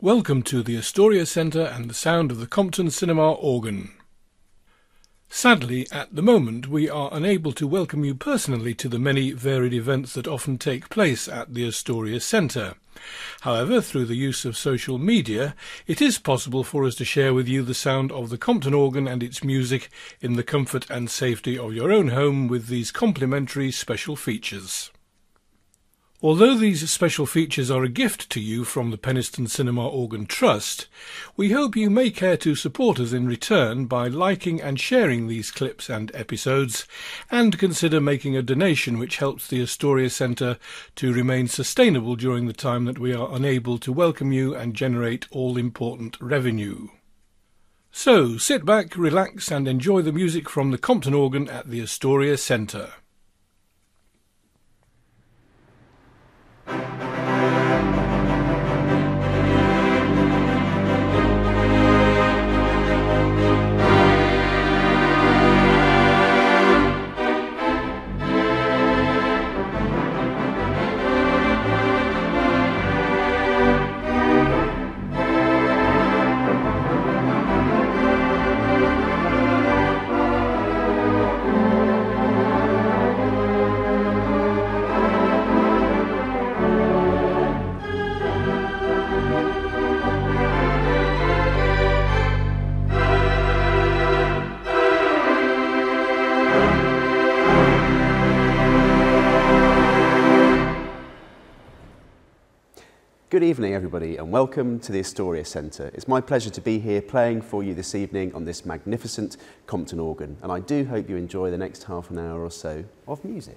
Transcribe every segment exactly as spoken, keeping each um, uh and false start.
Welcome to the Astoria Centre and the sound of the Compton cinema organ. Sadly, at the moment, we are unable to welcome you personally to the many varied events that often take place at the Astoria Centre. However, through the use of social media, it is possible for us to share with you the sound of the Compton organ and its music in the comfort and safety of your own home with these complimentary special features. Although these special features are a gift to you from the Penistone Cinema Organ Trust, we hope you may care to support us in return by liking and sharing these clips and episodes, and consider making a donation which helps the Astoria Centre to remain sustainable during the time that we are unable to welcome you and generate all-important revenue. So, sit back, relax and enjoy the music from the Compton organ at the Astoria Centre. Good evening everybody and welcome to the Astoria Centre. It's my pleasure to be here playing for you this evening on this magnificent Compton organ, and I do hope you enjoy the next half an hour or so of music.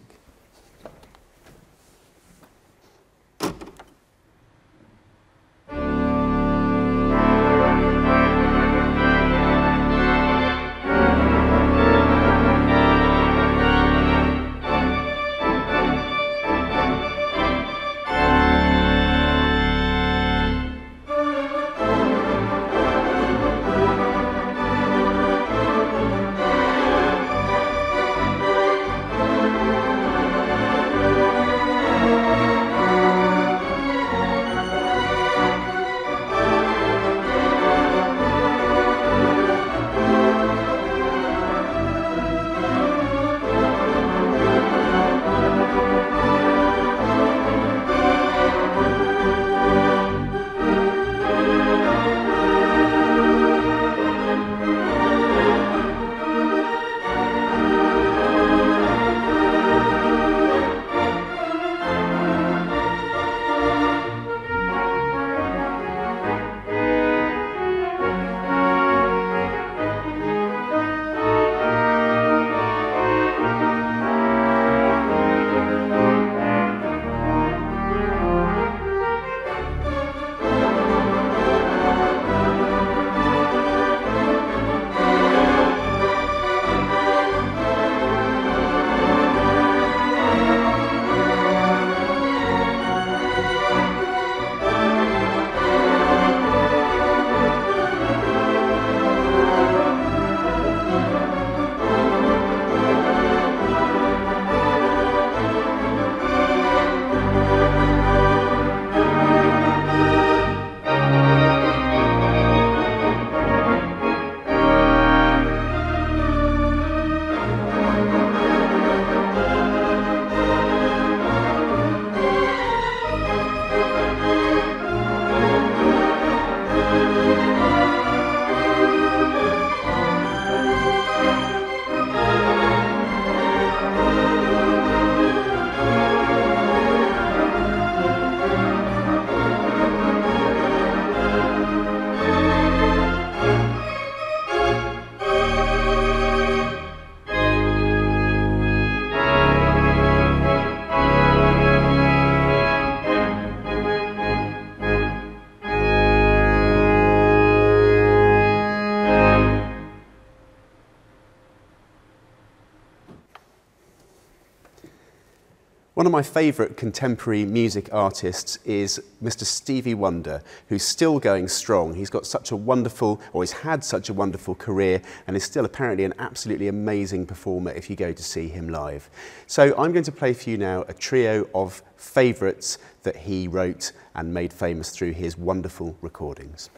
One of my favourite contemporary music artists is Mister Stevie Wonder, who's still going strong. He's got such a wonderful, or he's had such a wonderful career, and is still apparently an absolutely amazing performer if you go to see him live. So I'm going to play for you now a trio of favourites that he wrote and made famous through his wonderful recordings.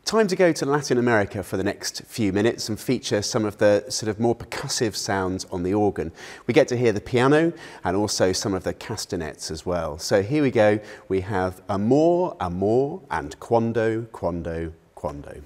Time to go to Latin America for the next few minutes and feature some of the sort of more percussive sounds on the organ. We get to hear the piano and also some of the castanets as well. So here we go. We have Amor, Amor and Quando, Quando, Quando.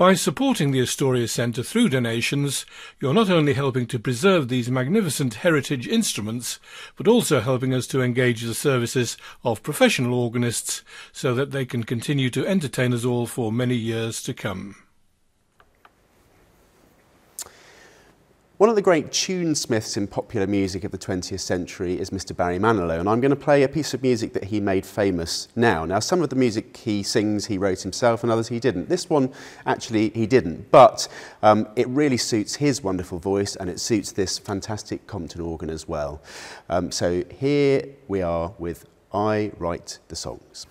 By supporting the Astoria Centre through donations, you're not only helping to preserve these magnificent heritage instruments, but also helping us to engage the services of professional organists so that they can continue to entertain us all for many years to come. One of the great tunesmiths in popular music of the twentieth century is Mister Barry Manilow, and I'm going to play a piece of music that he made famous now. Now, some of the music he sings he wrote himself and others he didn't. This one, actually, he didn't, but um, it really suits his wonderful voice and it suits this fantastic Compton organ as well. Um, so here we are with I Write the Songs.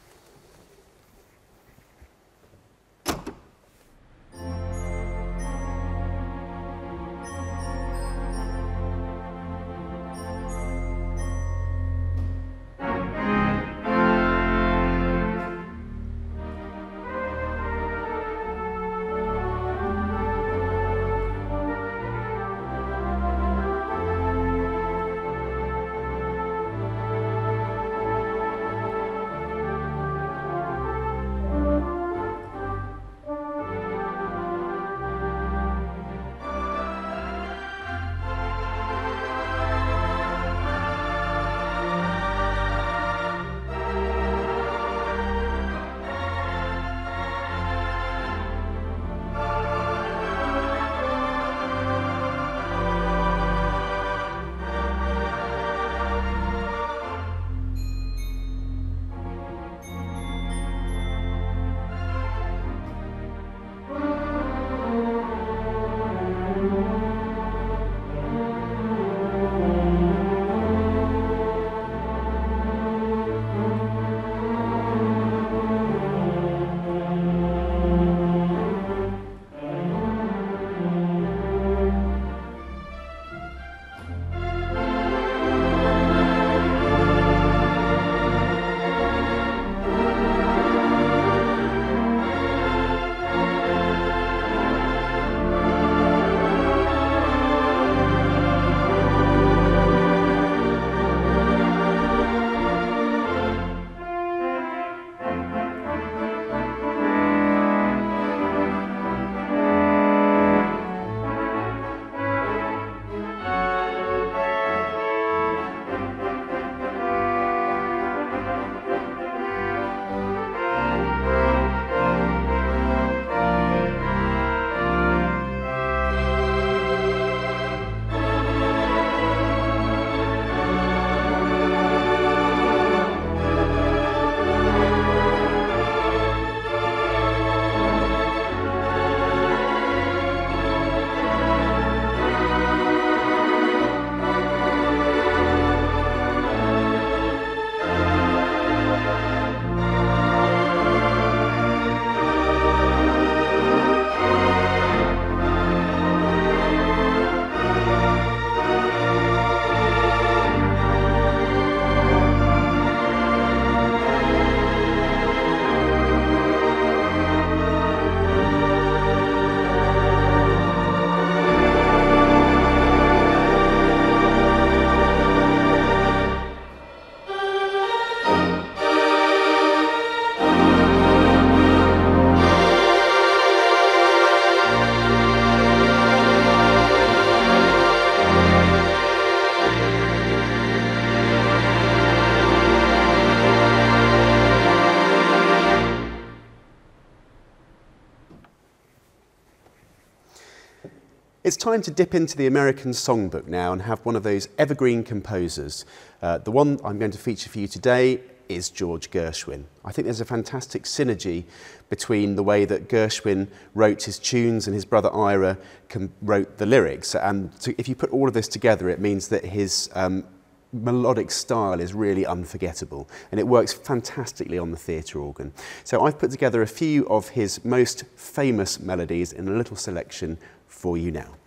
It's time to dip into the American songbook now and have one of those evergreen composers. Uh, the one I'm going to feature for you today is George Gershwin. I think there's a fantastic synergy between the way that Gershwin wrote his tunes and his brother Ira wrote the lyrics. And to, if you put all of this together, it means that his um, melodic style is really unforgettable, and it works fantastically on the theatre organ. So I've put together a few of his most famous melodies in a little selection for you now.